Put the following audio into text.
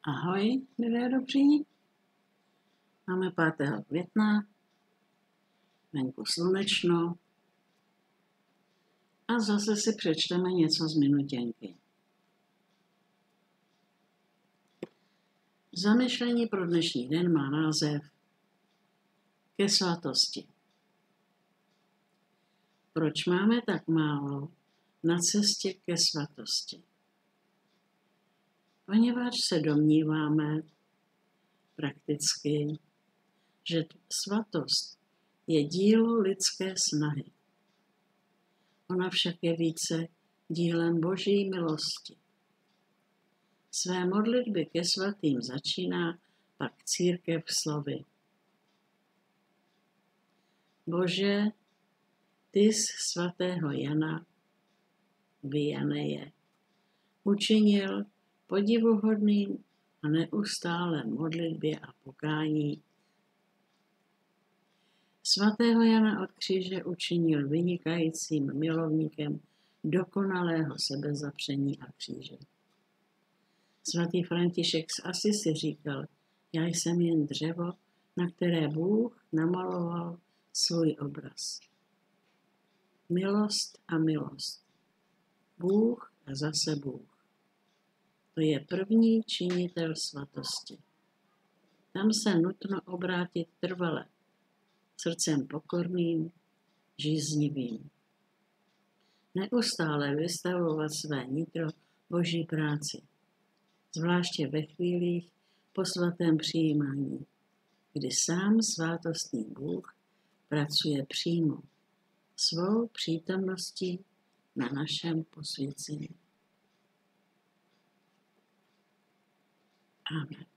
Ahoj, lidé dobří. Máme 5. května, venku slunečno a zase si přečteme něco z minutěnky. Zamyšlení pro dnešní den má název Ke svatosti. Proč máme tak málo na cestě ke svatosti? Poněvadž se domníváme prakticky, že svatost je dílo lidské snahy. Ona však je více dílem Boží milosti. Své modlitby ke svatým začíná pak církev slovy. Bože, ty jsi svatého Jana, Vianeje, učinil podivuhodným a neustálé modlitbě a pokání. Svatého Jana od kříže učinil vynikajícím milovníkem dokonalého sebezapření a kříže. Svatý František z Asisi říkal, já jsem jen dřevo, na které Bůh namaloval svůj obraz. Milost a milost. Bůh a zase Bůh. To je první činitel svatosti. Tam se nutno obrátit trvale, srdcem pokorným, žíznivým. Neustále vystavovat své nitro Boží práci, zvláště ve chvílích po svatém přijímání, kdy sám svátostný Bůh pracuje přímo svou přítomností na našem posvěcení. Amen.